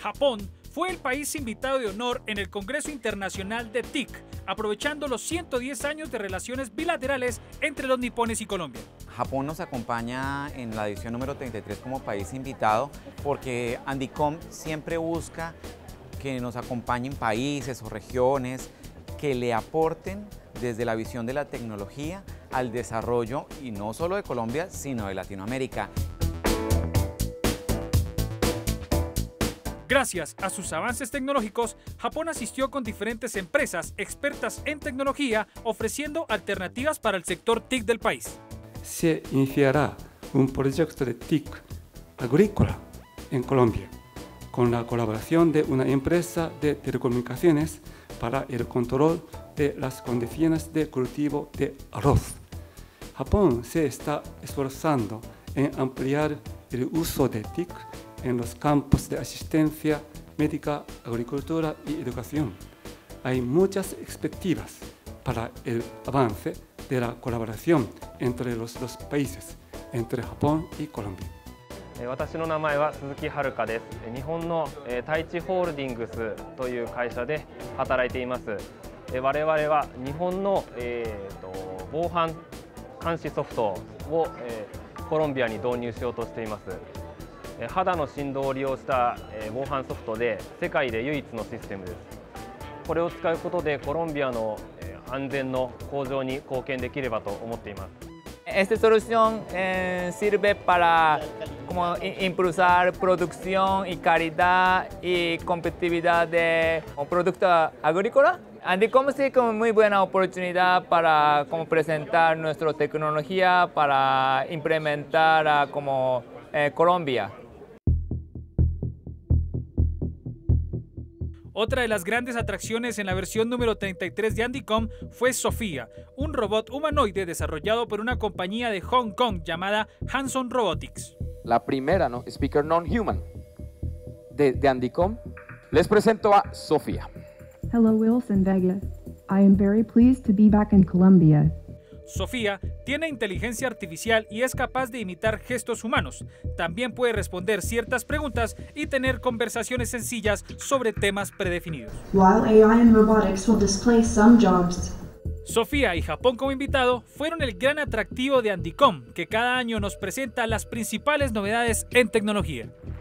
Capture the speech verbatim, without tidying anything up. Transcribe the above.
Japón fue el país invitado de honor en el Congreso Internacional de T I C, aprovechando los ciento diez años de relaciones bilaterales entre los nipones y Colombia. Japón nos acompaña en la edición número treinta y tres como país invitado porque Andicom siempre busca que nos acompañen países o regiones que le aporten desde la visión de la tecnología al desarrollo, y no solo de Colombia, sino de Latinoamérica. Gracias a sus avances tecnológicos, Japón asistió con diferentes empresas expertas en tecnología, ofreciendo alternativas para el sector T I C del país. Se iniciará un proyecto de T I C agrícola en Colombia, con la colaboración de una empresa de telecomunicaciones para el control de las condiciones de cultivo de arroz. Japón se está esforzando en ampliar el uso de T I C en los campos de asistencia médica, agricultura y educación. Hay muchas expectativas para el avance de la colaboración entre los dos países, entre Japón y Colombia. 私の名前は鈴木遥です。日本のタイチホールディングスという会社で働いています。我々は日本の、えー、と防犯監視ソフトを、えー、コロンビアに導入しようとしています。肌の振動を利用した防犯ソフトで世界で唯一のシステムです。これを使うことでコロンビアの安全の向上に貢献できればと思っています。 Esta solución eh, sirve para como impulsar producción y calidad y competitividad de un producto agrícola. Andicom sí como muy buena oportunidad para como presentar nuestra tecnología para implementar a como eh, Colombia. Otra de las grandes atracciones en la versión número treinta y tres de Andicom fue Sofía, un robot humanoide desarrollado por una compañía de Hong Kong llamada Hanson Robotics. La primera, ¿no? Speaker Non-Human de, de Andicom. Les presento a Sofía. Hello, Wilson Vega. I am very pleased to be back in Colombia. Sofía tiene inteligencia artificial y es capaz de imitar gestos humanos. También puede responder ciertas preguntas y tener conversaciones sencillas sobre temas predefinidos. While A I and robotics will displace some jobs. Sofía y Japón como invitado fueron el gran atractivo de Andicom, que cada año nos presenta las principales novedades en tecnología.